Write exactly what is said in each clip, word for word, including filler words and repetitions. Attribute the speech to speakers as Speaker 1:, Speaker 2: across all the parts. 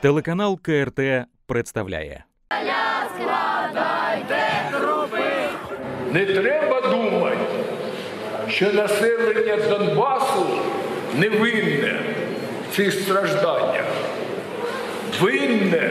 Speaker 1: Телеканал Ка Ер Те представляє.
Speaker 2: Не треба думати, що населення Донбасу невинне в цих стражданнях. Винне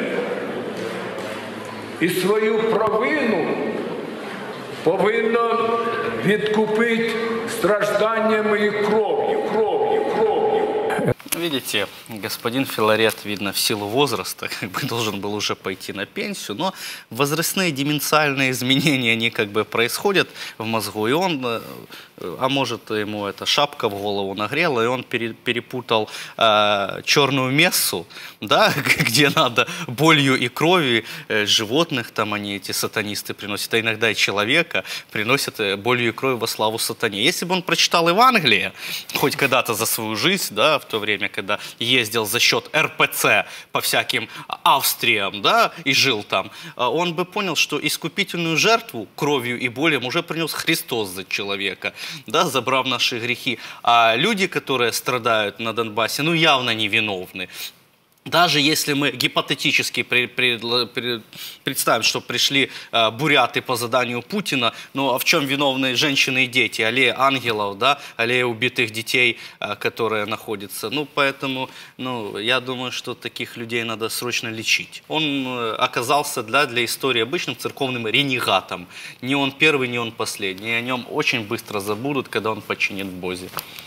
Speaker 2: і свою провину повинно відкупити стражданнями і кров'ю, кров'ю, кров'ю.
Speaker 3: Видите, господин Филарет, видно, в силу возраста как бы должен был уже пойти на пенсию, но возрастные деменциальные изменения, они как бы происходят в мозгу, и он, а может, ему эта шапка в голову нагрела, и он перепутал э, черную мессу, да, где надо болью и кровью животных, там они, эти сатанисты, приносят, а иногда и человека приносят болью и кровью во славу сатане. Если бы он прочитал Евангелие, хоть когда-то за свою жизнь, да, в то время, когда ездил за счет Эр Пэ Цэ по всяким Австриям, да, и жил там, он бы понял, что искупительную жертву кровью и болью уже принес Христос за человека, да, забрав наши грехи. А люди, которые страдают на Донбассе, ну, явно невиновны. Даже если мы гипотетически при, при, при, представим, что пришли э, буряты по заданию Путина, ну а в чем виновны женщины и дети? Аллея ангелов, да, аллея убитых детей, э, которые находятся. Ну, поэтому, ну, я думаю, что таких людей надо срочно лечить. Он э, оказался для, для истории обычным церковным ренегатом. Не он первый, не он последний. И о нем очень быстро забудут, когда он починит в Бозе.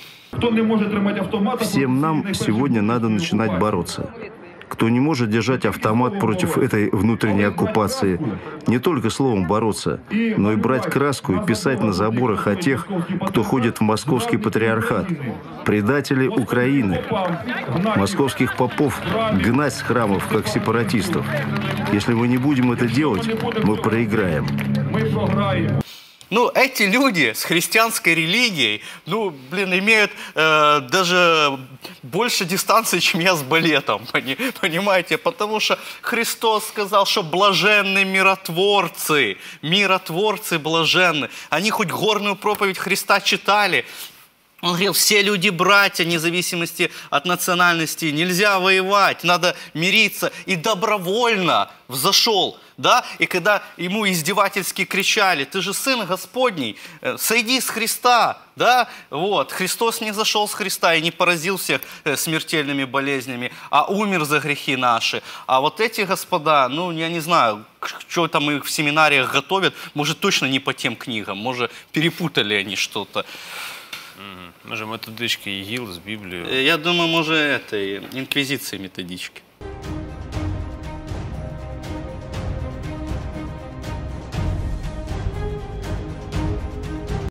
Speaker 4: Всем нам сегодня надо начинать бороться. Кто не может держать автомат против этой внутренней оккупации, не только словом бороться, но и брать краску и писать на заборах о тех, кто ходит в московский патриархат. Предатели Украины. Московских попов гнать с храмов, как сепаратистов. Если мы не будем это делать, мы проиграем.
Speaker 3: Ну, эти люди с христианской религией, ну, блин, имеют э, даже больше дистанции, чем я с балетом, понимаете? Потому что Христос сказал, что блаженны миротворцы, миротворцы блаженны. Они хоть горную проповедь Христа читали. Он говорил, все люди братья, вне зависимости от национальности, нельзя воевать, надо мириться. И добровольно взошел, да, и когда ему издевательски кричали, ты же сын Господний, сойди с Христа, да, вот, Христос не зашел с Христа и не поразил всех смертельными болезнями, а умер за грехи наши. А вот эти господа, ну, я не знаю, что там их в семинариях готовят, может, точно не по тем книгам, может, перепутали они что-то.
Speaker 5: Може, методички ІГІЛ з Біблією?
Speaker 3: Я думаю, може, это, инквизиции методички.